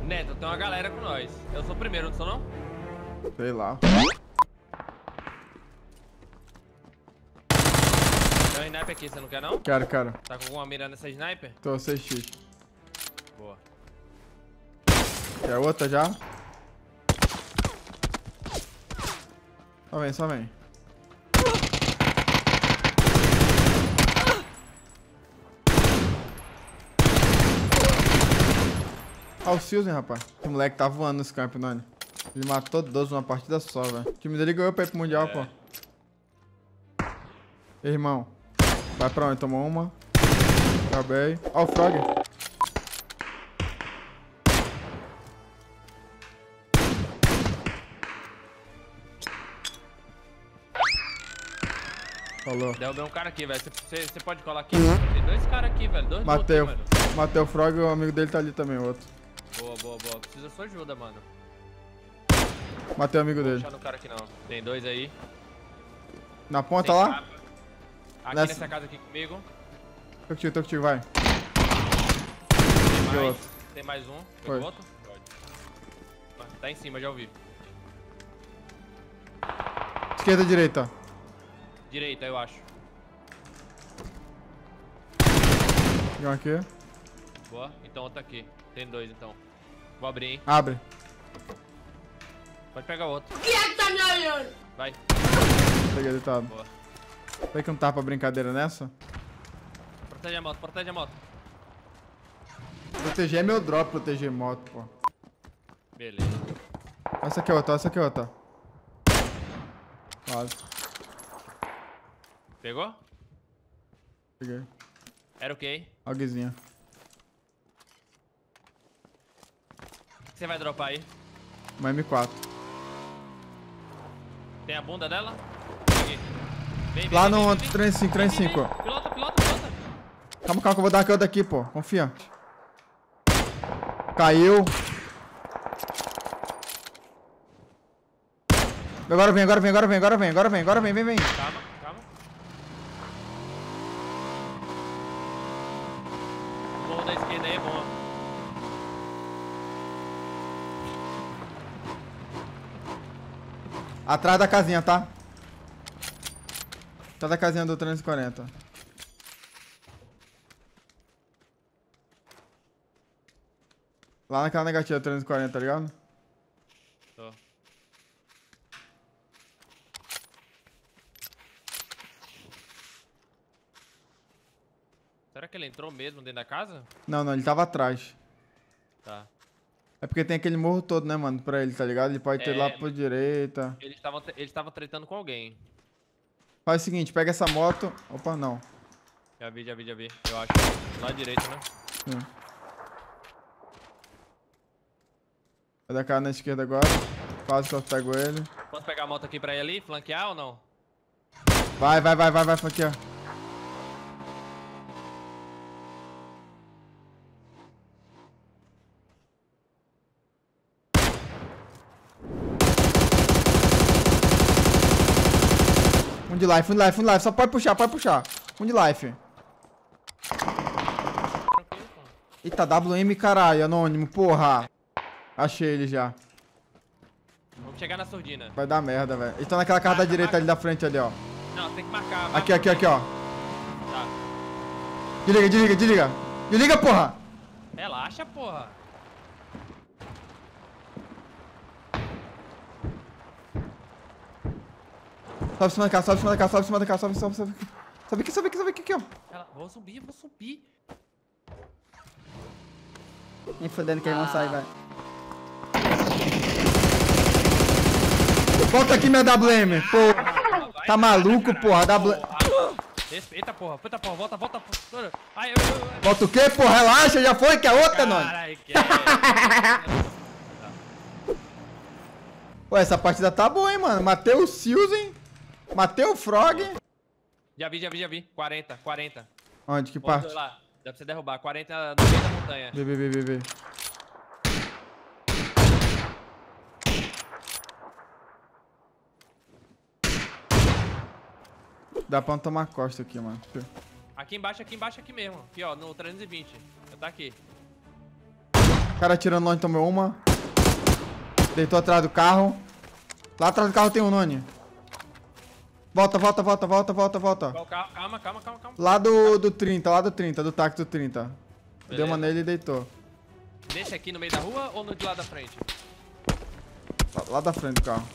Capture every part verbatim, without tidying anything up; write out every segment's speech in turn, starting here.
Neto, tem uma galera com nós. Eu sou o primeiro, não sou não? Sei lá. Tem um sniper aqui, você não quer não? Quero, quero. Tá com alguma mira nessa sniper? Tô seis x. Boa. Quer outra já? Só vem, só vem. Olha o Silzen, rapaz. Esse moleque tá voando nesse campo, Nani. Ele matou doze numa partida só, velho. O time dele ganhou pra ir pro Mundial, É. pô. Ei, irmão. Vai pra onde? Tomou uma. Acabei. Ó o Frog. Falou. Derrubei um cara aqui, velho. Você pode colar aqui? Tem dois caras aqui, velho. Dois Matei, aqui, mano. matei o Frog e o amigo dele tá ali também, o outro. Boa, boa, boa. Precisa da sua ajuda, mano. Matei o amigo Não vou dele. deixar no cara aqui, não. Tem dois aí. Na ponta Tem lá? capa. Aqui Nessa- nessa casa aqui comigo. Tô contigo, tô contigo, vai. Tem mais, outro. tem mais um. Foi. Pegou outro? Pode. Tá em cima, já ouvi. Esquerda, direita. Direita, eu acho. Tem um aqui. Boa. Então outro aqui. Tem dois, então. Vou abrir, hein. Abre. Pode pegar outro. Quem é que tá me olhando? Vai. Peguei deitado. Boa. Sei que não tava pra brincadeira nessa. Protege a moto, protege a moto. Proteger é meu drop, proteger moto, pô. Beleza. Essa aqui é outra, essa aqui é outra. Quase. Pegou? Peguei. Era o quê? Alguezinha. O que você vai dropar aí? Uma M quatro. Tem a bunda dela? Aqui. Vem, vem, Lá vem, no vem, vem. trem cinco, trem Vem, vem, cinco. vem. Pilota, pilota, pilota. Calma, calma que eu vou dar aqui outra daqui, pô. Confia. Caiu. Agora vem, agora vem, agora vem, agora vem, agora vem, agora vem, vem, vem. Calma, calma. O morro da esquerda aí é bom. Atrás da casinha, tá? Atrás da casinha do trezentos e quarenta. Lá naquela negativa trezentos e quarenta, tá ligado? Tô. Será que ele entrou mesmo dentro da casa? Não, não, ele tava atrás. Tá. É porque tem aquele morro todo, né, mano, pra ele, tá ligado? Ele pode ter É, lá por direita. Eles estavam eles estavam tretando com alguém. Faz o seguinte, pega essa moto. Opa, não. Já vi, já vi, já vi. Eu acho. Lá à direita, né? Sim. Vai dar cara na esquerda agora. Quase que eu pego ele. Posso pegar a moto aqui pra ir ali? Flanquear ou não? Vai, vai, vai, vai, vai, flanquear. Um de life, um de life, um de life. Só pode puxar, pode puxar. Um de life. Tranquilo, pô. Eita, W M, caralho, anônimo, porra. Achei ele já. Vamos chegar na surdina. Vai dar merda, velho. Ele tá naquela casa da Marca, direita marca. ali da frente ali, ó. Não, tem que marcar. marca Aqui, aqui, aqui, ó. Tá. Desliga, desliga, desliga. Desliga, porra. Relaxa, porra. Sobe em cima da casa, sobe em cima da casa, sobe em cima da casa, sobe, sobe, sobe. Sobe aqui, sobe aqui, sobe aqui, aqui, ó. Ela... Vou subir, vou subir. Nem fodendo que eles vão sair, vai. Volta aqui, minha W M, porra. Vai, Tá vai, maluco, caralho. porra, W... Porra. Respeita, porra. Eita, porra. Volta, volta. Ai, ai, ai. Volta o quê, porra? Relaxa, já foi, que é outra, não. Caralho, que é... Pô, essa partida tá boa, hein, mano. Matei o Silzen, matei o Frog. Já vi, já vi, já vi. quarenta, quarenta. Onde, que Voltou parte? lá. Dá pra você derrubar. quarenta no meio da montanha. Vê, vê, vê, vê, vê. Dá pra não tomar costa aqui, mano. Aqui embaixo, aqui embaixo, aqui mesmo. Aqui, ó, no trezentos e vinte. Já tá aqui. O cara atirando longe, tomou uma. Deitou atrás do carro. Lá atrás do carro tem um Noni. Volta, volta, volta, volta, volta, volta. Calma, calma, calma, calma. Lá do, do trinta, lá do trinta, do táxi do trinta. Beleza. Deu uma nele e deitou. Nesse aqui no meio da rua ou no de lá da frente? Lá, lá da frente do carro.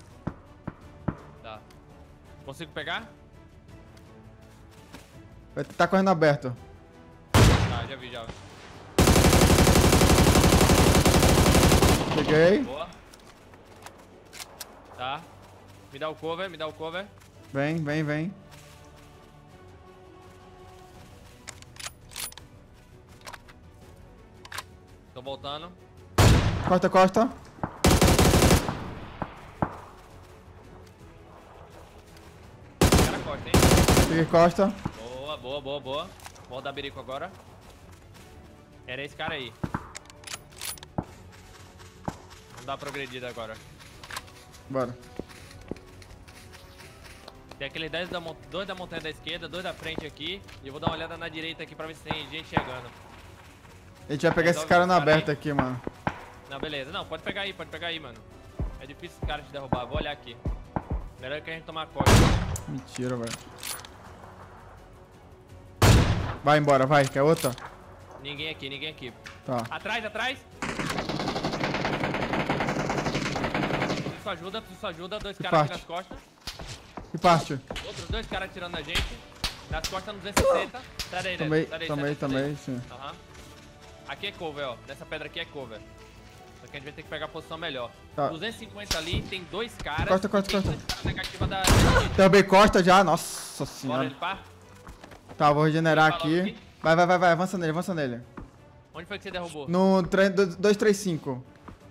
Tá. Consigo pegar? Vai tá correndo aberto. Tá, já vi, já. Peguei. Boa. Tá. Me dá o cover, me dá o cover. Vem, vem, vem. Tô voltando. Costa, costa. Cara, corta, hein? Peguei costa. Boa, boa, boa, boa. Vou dar berico agora. Era esse cara aí. Vamos dar uma progredida agora. Bora. Tem aqueles dois da, dois da montanha da esquerda, dois da frente aqui. E eu vou dar uma olhada na direita aqui pra ver se tem gente chegando. A gente vai pegar esse cara no aberto aqui, mano. Não, beleza. Não, pode pegar aí, pode pegar aí, mano. É difícil esse cara te derrubar. Vou olhar aqui. Melhor que a gente tomar corte. Mentira, velho. Vai embora, vai. Quer outra? Ninguém aqui, ninguém aqui. Tá. Atrás, atrás. Preciso sua ajuda, preciso sua ajuda. Dois Que caras aqui parte? nas costas. Que parte? Outros dois caras atirando na gente. Nas costas no duzentos e sessenta. Sai daí, Também, sai daí, também, sai daí, sai daí. também, sim. Aham. Aqui é cover, ó. Nessa pedra aqui é cover. Só que a gente vai ter que pegar a posição melhor. Tá. duzentos e cinquenta ali, tem dois caras. Corta, corta, e tem corta. dois caras negativa da... Derrubei costa já. Nossa Bora senhora. ele pá. Tá, vou regenerar Vai logo aqui. aqui. Vai, vai, vai, vai. Avança nele, avança nele. Onde foi que você derrubou? No dois três cinco.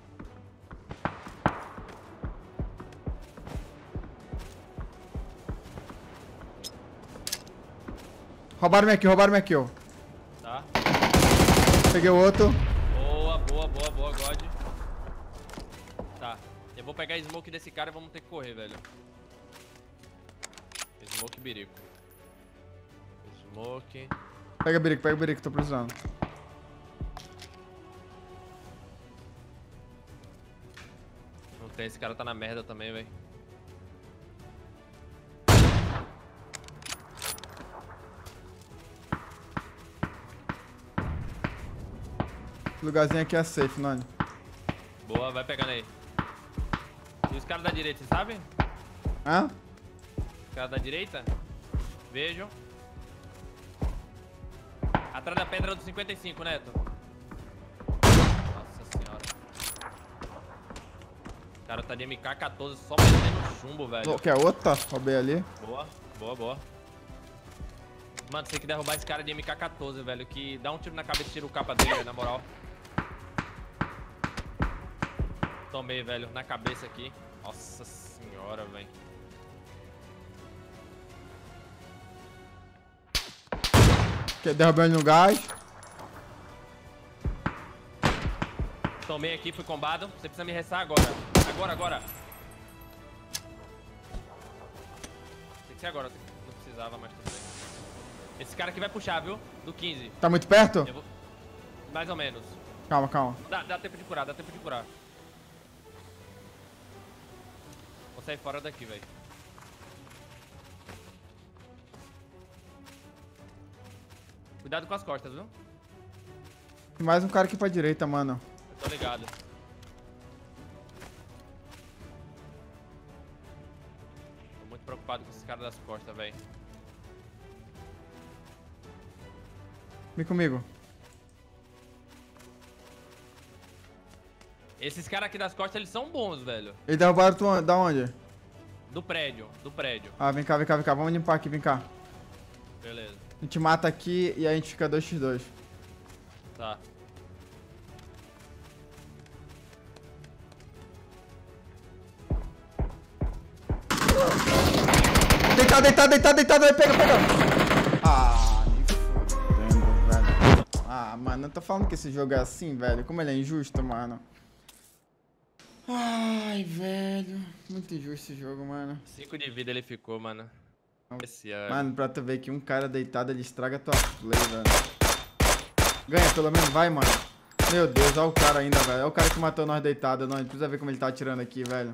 Roubaram minha kill, roubaram minha kill. Tá. Peguei o outro. Boa, boa, boa, boa, God. Tá. Eu vou pegar a smoke desse cara e vamos ter que correr, velho. Smoke birico. Smoke. Pega o berico, pega o berico, tô precisando. Não tem, esse cara tá na merda também, velho. Esse lugarzinho aqui é safe, Noni. Boa, vai pegando aí. E os caras da direita, você sabe? Hã? Os caras da direita? Vejo. Atrás da pedra do cinquenta e cinco, Neto. Nossa senhora. O cara tá de M K quatorze só metendo chumbo, velho. Quer outra? Roubei ali. Boa, boa, boa. Mano, você tem que derrubar esse cara de M K quatorze, velho. Que dá um tiro na cabeça e tira o capa dele, velho, na moral. Tomei, velho, na cabeça aqui. Nossa senhora, velho. Derrubei ele no gás. Tomei aqui, fui combado. Você precisa me restar agora. Agora, agora. Tem que ser agora. Não precisava, mas tudo bem. Esse cara aqui vai puxar, viu? Do quinze. Tá muito perto? Eu vou... Mais ou menos. Calma, calma. Dá, dá tempo de curar, dá tempo de curar. Vou sair fora daqui, velho. Cuidado com as costas, viu? Tem mais um cara aqui pra direita, mano. Eu tô ligado. Tô muito preocupado com esses caras das costas, velho. Vem comigo. Esses caras aqui das costas, eles são bons, velho. Eles derrubaram tu, da onde? Do prédio, do prédio. Ah, vem cá, vem cá, vem cá. Vamos limpar aqui, vem cá. Beleza. A gente mata aqui e a gente fica dois por dois. Tá. Deitado, deitado, deitado, deitado. Vai, pega, pega. Ah, me fudendo, velho. Ah, mano, eu tô falando que esse jogo é assim, velho. Como ele é injusto, mano. Ai, velho. Muito injusto esse jogo, mano. Cinco de vida ele ficou, mano. Esse ano. Mano, pra tu ver que um cara deitado, ele estraga tua play, velho. Ganha, pelo menos vai, mano. Meu Deus, olha o cara ainda, velho. Olha o cara que matou nós deitado. Não, a gente precisa ver como ele tá atirando aqui, velho.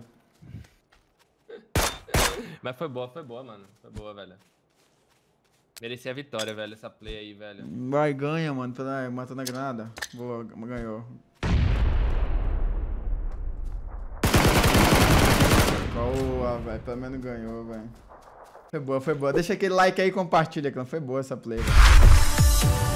Mas foi boa, foi boa, mano. Foi boa, velho. Merecia a vitória, velho, essa play aí, velho. Vai, ganha, mano. Pela... Matou na granada. Boa, ganhou. Boa, velho. Pelo menos ganhou, velho. Foi boa, foi boa. Deixa aquele like aí e compartilha, clã. Foi boa essa play, velho.